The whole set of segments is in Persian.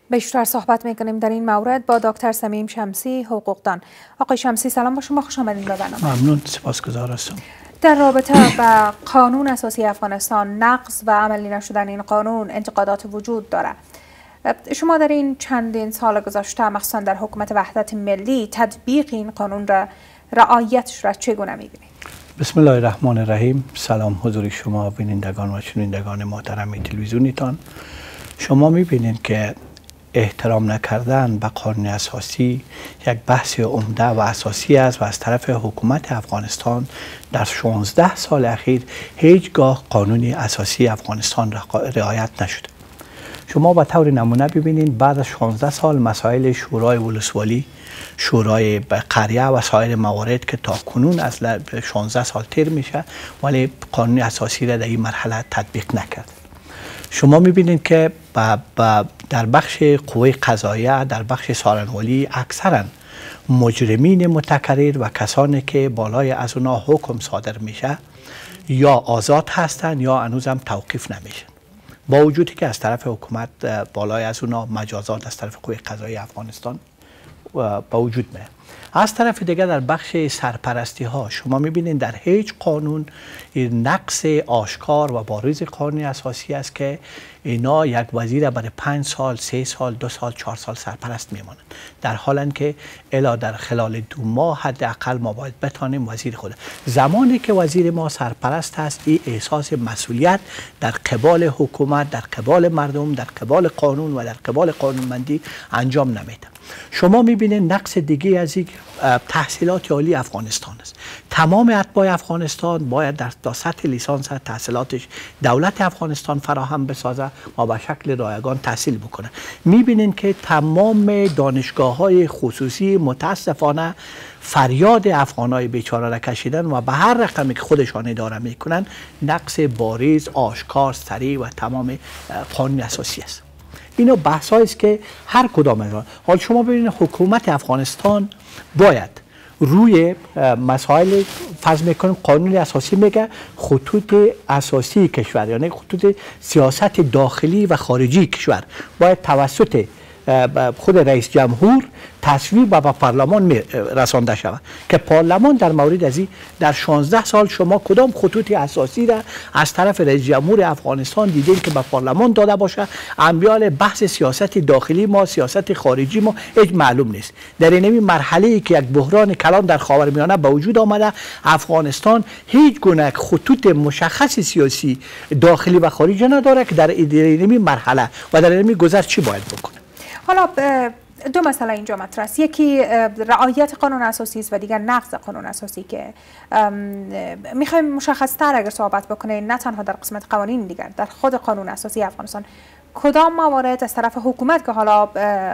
بیشتر صحبت میکنیم در این مورد با دکتر صمیم شمسی، حقوقدان. آقای شمسی سلام با شما، خوش آمدید به برنامه. ممنون، سپاسگزار هستم. در رابطه با قانون اساسی افغانستان، نقض و عملی نشدن این قانون انتقادات وجود داره. شما در این چندین سال گذشته مخصوصا در حکومت وحدت ملی تطبیق این قانون را، رعایتش را چگونه میبینید؟ بسم الله الرحمن الرحیم. سلام حضور شما بینندگان و شنوندگان محترم تلویزیونیتان. شما میبینید که احترام نکردن به قانون اساسی یک بحث عمده و اساسی است و از طرف حکومت افغانستان در 16 سال اخیر هیچگاه قانون اساسی افغانستان رعایت نشده. شما به طور نمونه ببینید بعد از 16 سال مسائل شورای ولسوالی، شورای قریه و سایر موارد که تا کنون از 16 سال تیر میشه ولی قانون اساسی را در این مرحله تطبیق نکرد. شما میبینید که در بخش قوه قضاییه، در بخش سارنوالی اکثرا مجرمین متکرر و کسانی که بالای از اونا حکم صادر میشه یا آزاد هستند یا هنوزم توقیف نمیشن، با وجودی که از طرف حکومت بالای از اونا مجازات از طرف قوه قضاییه افغانستان با وجود میاد. از طرف دیگر در بخش سرپرستی ها شما میبینید در هیچ قانون نقص آشکار و بارز قانون اساسی است که اینا یک وزیر برای 5 سال، 3 سال، 2 سال، 4 سال سرپرست میمانند، در حالی که الا در خلال 2 ماه حداقل ما باید بتانیم وزیر خود زمانی که وزیر ما سرپرست است این احساس مسئولیت در قبال حکومت، در قبال مردم، در قبال قانون و در قبال قانونمندی انجام نمیده. شما میبینید نقص دیگه از یک تحصیلات عالی افغانستان است. تمام اتباع افغانستان باید در سطح لیسانس تحصیلاتش دولت افغانستان فراهم بسازه و به شکل رایگان تحصیل بکنه. میبینید که تمام دانشگاه‌های خصوصی متاسفانه فریاد افغانای بیچاره را کشیدن و به هر رقمی که خودشان اداره میکنن نقص بارز، آشکار، سریع و تمام قانون اساسی است. اینا بحثایی است که هر کدام از حال شما ببینید حکومت افغانستان باید روی مسائل فرض میکنیم قانون اساسی میگه خطوط اساسی کشور، یعنی خطوط سیاست داخلی و خارجی کشور باید توسط خود رئیس جمهور تصویب و به پارلمان رسانده شود که پارلمان در مورد از این در 16 سال شما کدام خطوط اساسی را از طرف رئیس جمهور افغانستان دیدین که به پارلمان داده باشه؟ امیال بحث سیاست داخلی ما، سیاست خارجی ما هیچ معلوم نیست. در این مرحله ای که یک بحران کلان در خاورمیانه به وجود آمده، افغانستان هیچ گونه خطوط مشخص سیاسی داخلی و خارجی نداره که در این مرحله و در این گذر چی باید بکنه. حالا دو مسئله اینجا مطرح است. یکی رعایت قانون اساسی است و دیگر نقض قانون اساسی که میخوایم مشخص‌تر اگر صحبت بکنه، نه تنها در قسمت قوانین دیگر، در خود قانون اساسی افغانستان کدام موارد از طرف حکومت که حالا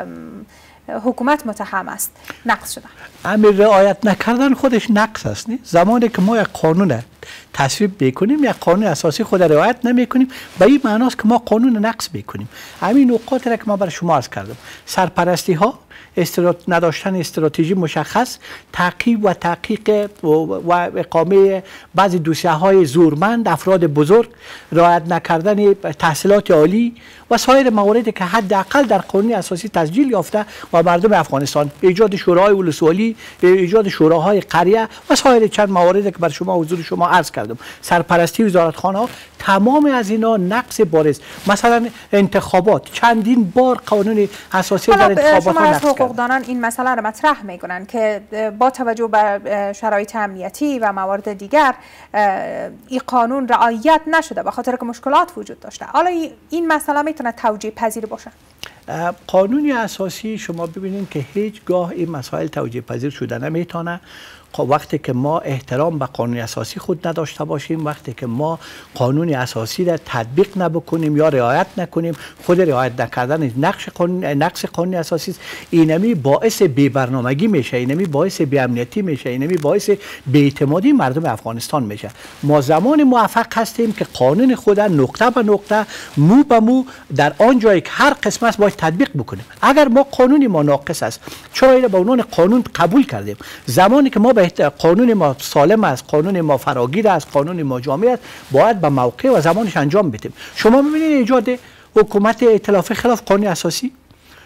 حکومت متهم است نقض شده؟ امیر رعایت نکردن خودش نقص است. زمانی که ما یک قانون تصویب بکنیم، یک قانون اساسی خود رعایت نمیکنیم، به این معناست که ما قانون نقض بکنیم. همین نکات را که ما برای شما عرض کردم، سرپرستی ها، نداشتن استراتژی مشخص، تعقیب و تحقیق و اقامه بعضی دوسیه های زورمند، افراد بزرگ، رعایت نکردن تحصیلات عالی و سایر مواردی که حداقل در قانون اساسی تسجیل یافته و مردم افغانستان، ایجاد شورای ولسوالی، ایجاد شوراهای قریه و سایر چند مواردی که بر شما حضور شما عرض کردم، سرپرستی وزارتخانه ها، تمام از اینا نقص بارز. مثلا انتخابات، چندین بار قانون اساسی در انتخابات نقض کرد. حقوقدانان این مسئله را مطرح میکنن که با توجه به شرایط امنیتی و موارد دیگر این قانون رعایت نشده به خاطر که مشکلات وجود داشته. حالا این مسئله میتونه توجیه پذیر باشه؟ قانون اساسی شما ببینید که هیچگاه این مسائل توجیه پذیر شده نمیتونه. وقتی که ما احترام به قانون اساسی خود نداشته باشیم، وقتی که ما قانون اساسی را تطبیق نبکنیم یا رعایت نکنیم، خود رعایت نکردن نقص قانون اساسی است، اینمی باعث بی‌برنامگی میشه، اینمی باعث بی‌امنیتی میشه، اینمی باعث بی‌اعتمادی مردم افغانستان میشه. ما زمان موفق هستیم که قانون خود نقطه به نقطه، مو به مو در آن جایی که هر قسمت است باید تطبیق بکنیم. اگر ما قانون ما ناقص است، چرا اینو به عنوان قانون قبول کردیم؟ زمانی که ما به قانون ما سالم است، قانون ما فراگیر است، قانون ما جامع است، باید به موقع و زمانش انجام بدیم. شما می‌بینید ایجاد حکومت ائتلافی خلاف قانون اساسی،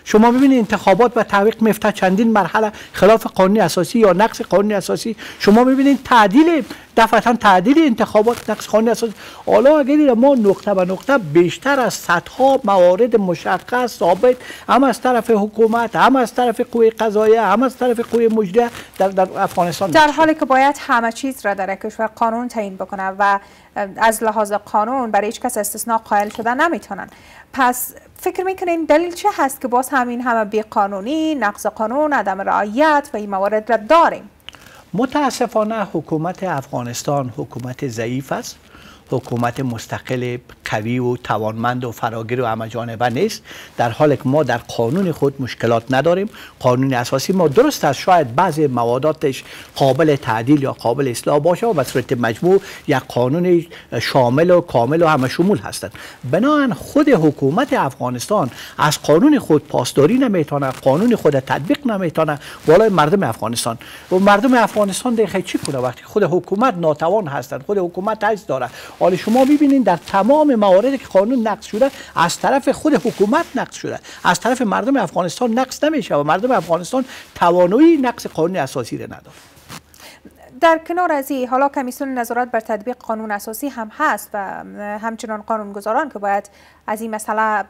شما ببینید انتخابات و تعویق میفته چندین مرحله خلاف قانون اساسی یا نقض قانون اساسی. شما ببینید تعدیل دفعتا تعدیل انتخابات نقض قانون اساسی. حالا اگر ما نقطه به نقطه بیشتر از صدها موارد مشخص ثابت هم از طرف حکومت، هم از طرف قوه قضاییه، هم از طرف قوه مجریه در افغانستان، در حالی که باید همه چیز را در کشور قانون تعیین بکنه و از لحاظ قانون برای هیچ کس استثناء قائل شدن نمیتونن. پس فکر میکنین دلیل چه هست که باز همین همه بیقانونی، نقض قانون، عدم رعایت و این موارد را داریم؟ متاسفانه حکومت افغانستان حکومت ضعیف است، حکومت مستقل قوی و توانمند و فراگیر و همه‌جانبه نیست، در حالی که ما در قانون خود مشکلات نداریم. قانون اساسی ما درست است شاید بعضی مواداتش قابل تعدیل یا قابل اصلاح باشه و به صورت مجموع یک قانون شامل و کامل و همه شمول هستند. بنابراین خود حکومت افغانستان از قانون خود پاسداری نمیتونه، قانون خود تطبیق نمیتونه بالای مردم افغانستان. و مردم افغانستان دیگه چی کنه وقتی خود حکومت ناتوان هستند، خود حکومت عجز داره؟ حالا شما ببینید در تمام مواردی که قانون نقض شده از طرف خود حکومت نقض شده، از طرف مردم افغانستان نقض نمیشه و مردم افغانستان توانایی نقض قانون اساسی را نداره. در کنار از این حالا کمیسیون نظارت بر تطبیق قانون اساسی هم هست و همچنان قانونگذاران که باید از این مسئله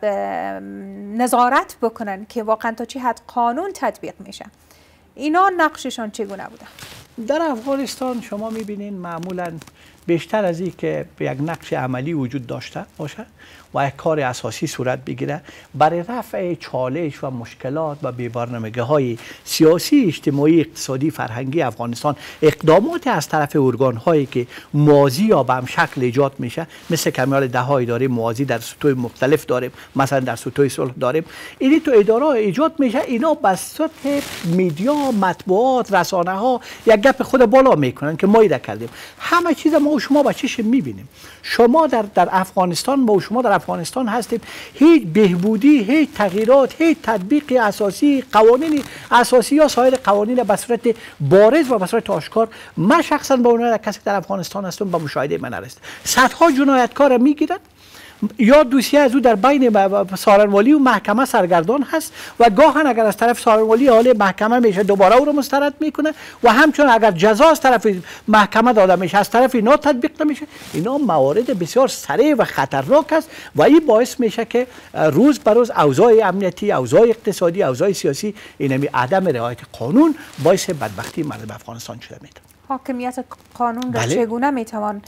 نظارت بکنن که واقعا تا چه حد قانون تطبیق میشه. اینا نقششان چگونه بوده؟ در افغانستان شما میبینین معمولا بیشتر از این که یک نقش عملی وجود داشته باشه و یک کار اساسی صورت بگیره برای رفع چالش و مشکلات و بی‌برنامگی‌های سیاسی، اجتماعی، اقتصادی، فرهنگی افغانستان، اقدامات از طرف ارگان‌هایی که موازی یا به هم شکل ایجاد میشه، مثل کمیال ده‌های اداره موازی در سطوح مختلف داریم، مثلا در سطوح صلح داریم، این تو اداره ایجاد میشه، اینا به سطح میدیا، مطبوعات، رسانه‌ها یک گپ خود بالا میکنن که ما ایده کردیم. همه چیز ما و شما با چشم میبینیم. شما در افغانستان، ما و شما در افغانستان هستیم، هیچ بهبودی، هیچ تغییرات، هیچ تطبیق اساسی، قوانین اساسی یا سایر قوانین به صورت بارز و به صورت آشکار من شخصا به عنوان کسی در افغانستان هستم به مشاهده من رسید. صدها جنایتکار میگیرن یا دوسیه از او در بین سارنوالی و محکمه سرگردان هست و گاهن اگر از طرف سارنوالی حال محکمه میشه دوباره او رو مسترد میکنه و همچون اگر جزا از طرف محکمه داده میشه از طرف اینا تطبیق نمیشه. اینا موارد بسیار سریع و خطرناک است و این باعث میشه که روز به روز اوضاع امنیتی، اوضاع اقتصادی، اوضاع سیاسی، اینمی عدم رعایت قانون باعث بدبختی مردم افغانستان شده میده. حاکمیت قانون را چگونه میتوان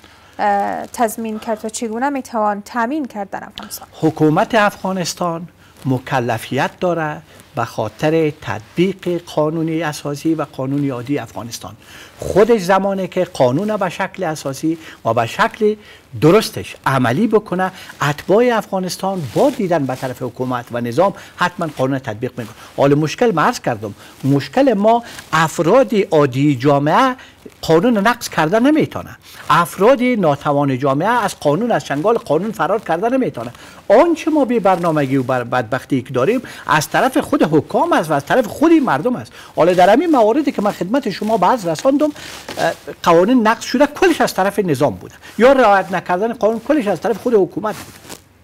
تضمین کرد و چگونه میتوان تامین کرد در افغانستان؟ حکومت افغانستان مکلفیت داره به خاطر تطبیق قانونی اساسی و قانون عادی افغانستان. خودش زمانی که قانون به شکل اساسی و به شکل درستش عملی بکنه، اتباع افغانستان با دیدن به طرف حکومت و نظام حتما قانون تطبیق میکنه. حالا مشکل ما عرض کردم، مشکل ما افراد عادی جامعه قانون نقض کرده نمیتونه، افراد ناتوان جامعه از قانون، از چنگال قانون فرار کرده نمیتونه. آنچه ما بی برنامگی و بدبختی که داریم از طرف خود حکام است و از طرف خود مردم است. حالا در همین مواردی که من خدمت شما باز رساندم، قوانین نقض شده کلش از طرف نظام بوده یا رعایت نکردن قانون کلش از طرف خود حکومت بوده.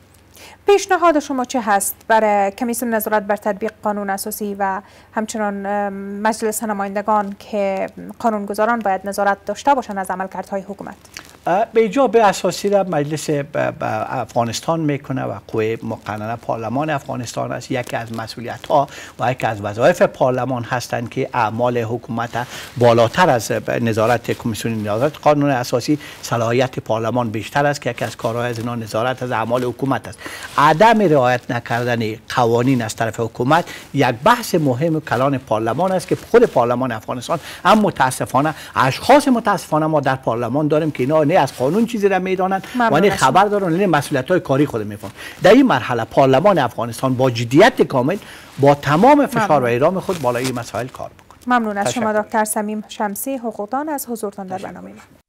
پیشنهاد شما چه هست برای کمیسیون نظارت بر تطبیق قانون اساسی و همچنان مجلس نمایندگان که قانونگذاران باید نظارت داشته باشند از عملکردهای حکومت؟ به ایجاب اساسی را مجلس افغانستان میکنه و قوه مقننه پارلمان افغانستان است. یکی از مسئولیت ها و یکی از وظایف پارلمان هستند که اعمال حکومت بالاتر از نظارت کمیسیون نظارت قانون اساسی، صلاحیت پارلمان بیشتر است که یکی از کارهای از اینا نظارت از اعمال حکومت است. عدم رعایت نکردن قوانین از طرف حکومت یک بحث مهم و کلان پارلمان است که خود پارلمان افغانستان هم متاسفانه اشخاص متاسفانه ما در پارلمان داریم که اینا نه از قانون چیزی را میدانند و نه خبر دارن، نه مسئولیت‌های کاری خود میفهمن. در این مرحله پارلمان افغانستان با جدیت کامل با تمام فشار و اعلام خود بالای این مسائل کار بکنه. ممنون از شما دکتر صمیم شمسی، حقوقدان، از حضورتان در برنامه.